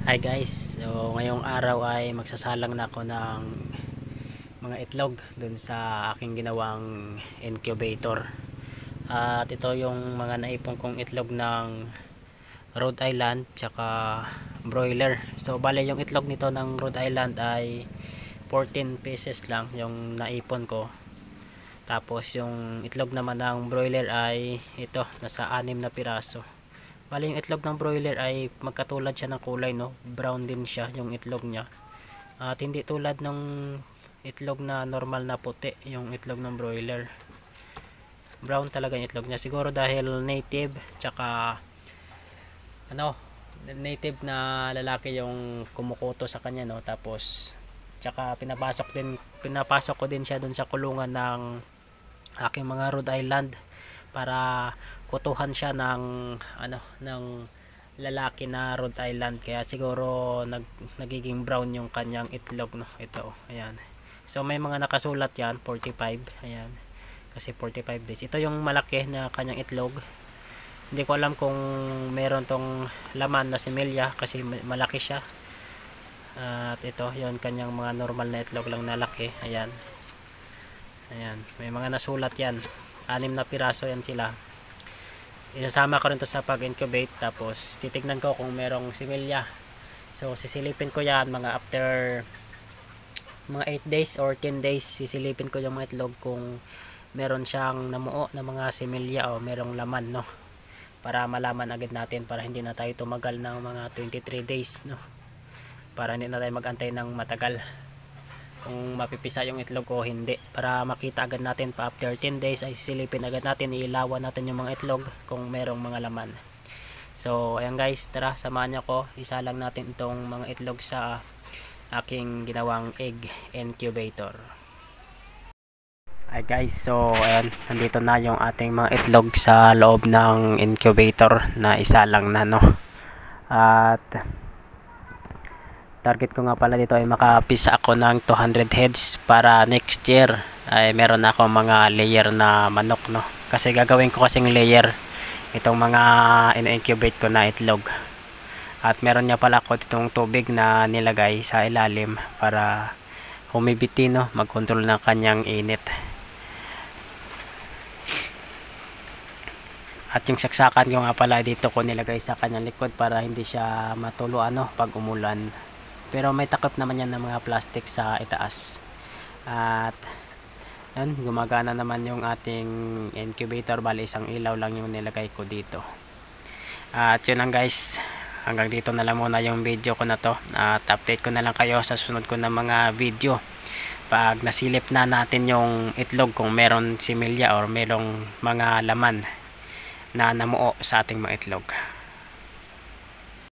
Hi guys, so ngayong araw ay magsasalang na ako ng mga itlog dun sa aking ginawang incubator. At ito yung mga naipon kong itlog ng Rhode Island tsaka broiler. So bale yung itlog nito ng Rhode Island ay 14 pieces lang yung naipon ko. Tapos yung itlog naman ng broiler ay ito, nasa 6 na piraso. Bali yung itlog ng broiler ay magkatulad siya ng kulay, no? Brown din siya yung itlog niya. At hindi tulad ng itlog na normal na puti yung itlog ng broiler. Brown talaga yung itlog niya. Siguro dahil native tsaka native na lalaki yung kumukuto sa kanya, no? Tapos tsaka pinapasok ko din siya dun sa kulungan ng aking mga Rhode Island para kutuhan siya ng ng lalaki na Rhode Island, kaya siguro nagiging brown yung kanyang itlog, no? Ito, ayan. So may mga nakasulat yan 45, ayan, kasi 45 days. Ito yung malaki na kanyang itlog. Hindi ko alam kung meron tong laman na similya kasi malaki siya. At ito yon kanyang mga normal na itlog lang na laki, ayan. Ayan, may mga nasulat yan, 6 na piraso yan sila. Isasama ko rin to sa pag-incubate, tapos titignan ko kung merong similya. So sisilipin ko yan mga after mga 8 days or 10 days. Sisilipin ko yung mga itlog kung meron siyang namuo na mga similya o merong laman, no? Para malaman agad natin, para hindi na tayo tumagal ng mga 23 days, no? Para hindi na tayo magantay ng matagal kung mapipisa yung itlog o hindi. Para makita agad natin pa after 10 days ay sisilipin agad natin, iilawan natin yung mga itlog kung merong mga laman. So ayan guys, tara samahan niyo ko, isa lang natin itong mga itlog sa aking ginawang egg incubator. Ay guys, so ayan, nandito na yung ating mga itlog sa loob ng incubator na isa lang na, no? At target ko nga pala dito ay makapisa ako ng 200 heads para next year ay meron ako mga layer na manok, no? Kasi gagawin ko kasing layer itong mga in-incubate ko na itlog. At meron niya pala ako itong tubig na nilagay sa ilalim para humidity, no? Mag-control ng kanyang init. At yung saksakan ko nga pala dito ko nilagay sa kanyang likod para hindi siya matuluan, no, pag umulan. Pero may takip naman yan ng mga plastic sa itaas. At yan, gumagana naman yung ating incubator. Bali isang ilaw lang yung nilagay ko dito. At yun lang guys, hanggang dito na lang muna yung video ko na to. At update ko na lang kayo sa sunod ko na mga video pag nasilip na natin yung itlog, kung meron similya or merong mga laman na namuo sa ating mga itlog.